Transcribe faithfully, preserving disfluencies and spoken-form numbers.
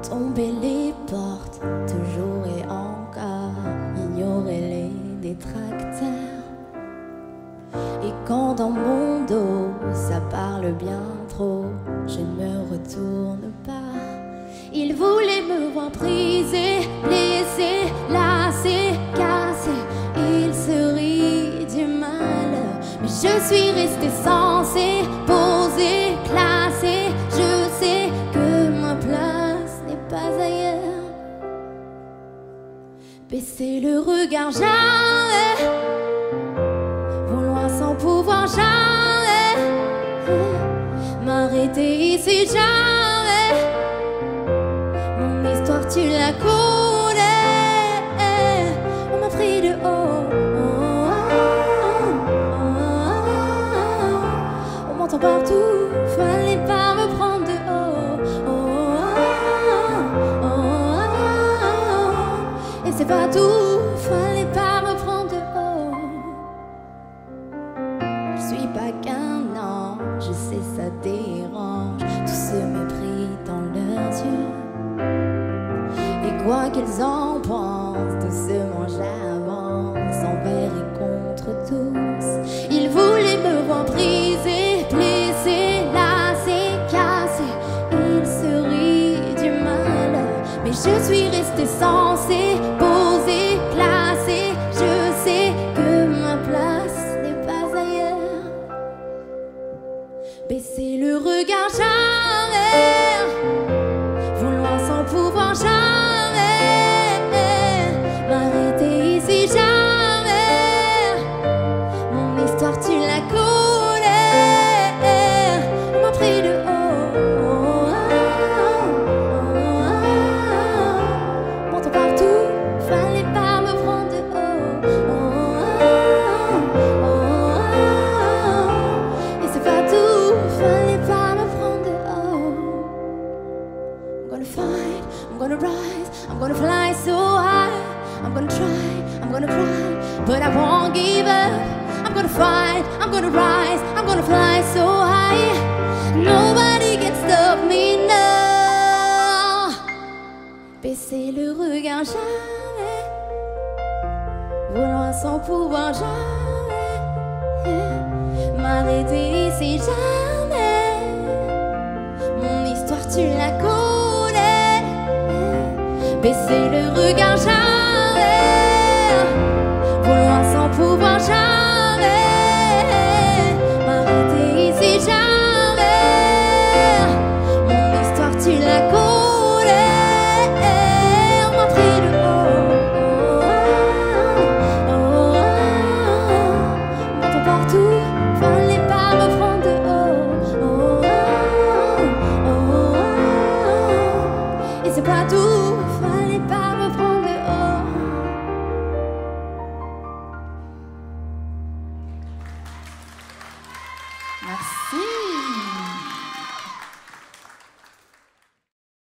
tomber les portes, toujours et encore, ignorer les détracteurs. Et quand dans mon dos, ça parle bien trop, je ne me retourne pas. Il voulait me voir brisé, blessé, lassé, cassé. Il se rit du mal, mais je suis restée sensée, posée, classée. Je sais que ma place n'est pas ailleurs. Baisser le regard jamais, vouloir sans pouvoir jamais m'arrêter ici jamais. Mon histoire tu la connais, on m'a pris de haut, on m'entend partout, fallait pas me prendre de haut. Et c'est pas tout, fallait pas me prendre de haut. Je suis pas qu'un ange, je sais ça dérange, tout ce mépris dans leurs yeux. Et quoi qu'ils en pensent, doucement j'avance, envers et contre tous. Ils voulaient me voir brisé, blessé, lassé, cassé. Ils se rient du mal, mais je suis restée sensée, posée, classée. Je sais que ma place n'est pas ailleurs. Baisser le regard jamais, vouloir sans pouvoir jamais m'arrêter ici jamais. Mon histoire tu la connais, on m'a pris de haut, m'entend partout, fallait pas me prendre de haut. Et c'est pas tout, fallait pas me prendre de haut. I'm gonna fight, I'm gonna rise, I'm gonna fly so high. I'm gonna try, I'm gonna cry, but I won't give up. I'm gonna fight, I'm gonna rise, I'm gonna fly so high. Nobody can stop me now. Baisser le regard jamais, vouloir sans pouvoir jamais m'arrêter ici jamais. Mon histoire tu la connais, baisser le regard jamais.